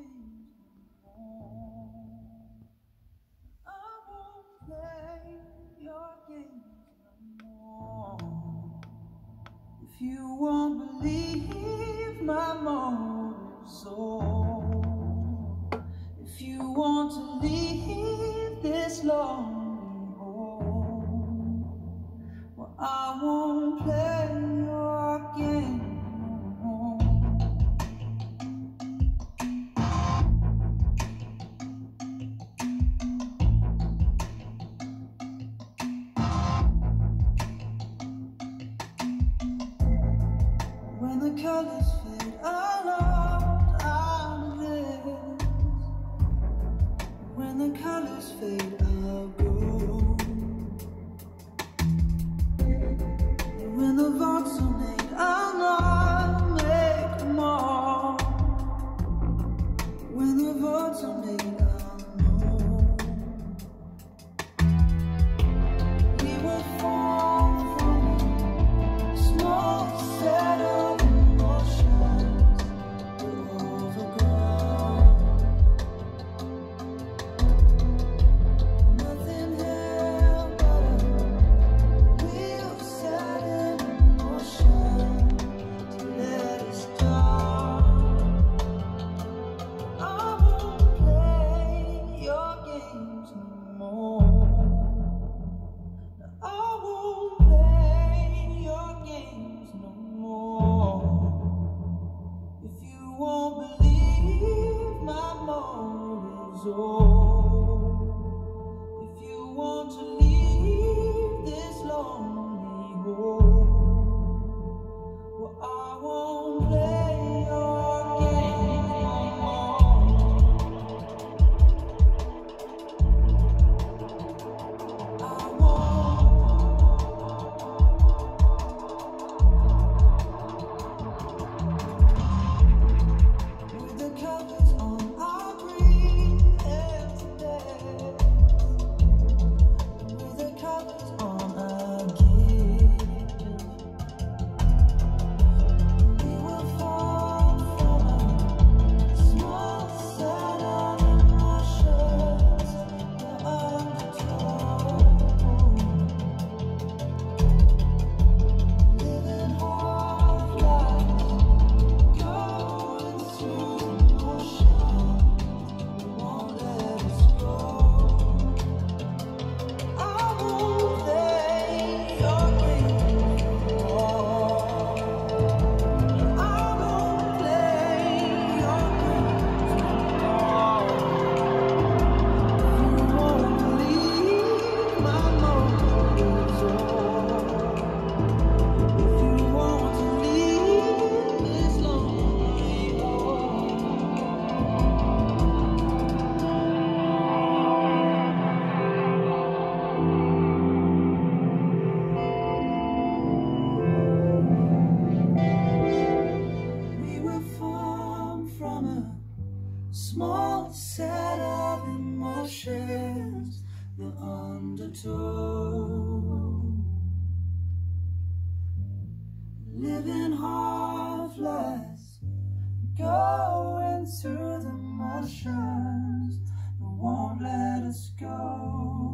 If you won't believe my motive soul, if you want to leave this lonely home, well, I won't play your game no more. When the colors fade out of this, when the colors fade, I'll go. And when the votes are made, I'll not make more. When the votes are made, I'll know. We were formed from a small set of if you want to leave this lonely home, well, I won't play your game no more. I won't. With the covers on, I'll breathe empty bed. With the covers on again. We were formed from a small set of emotions, the undertow. Living hard lives, going through the motions, won't let us go. I won't play your game anymore. I won't play your games anymore. If you won't believe my motives, if you want to leave this lonely home. We were formed from a small set of emotions, the undertow. Living half lives, going through the motions, that won't let us go.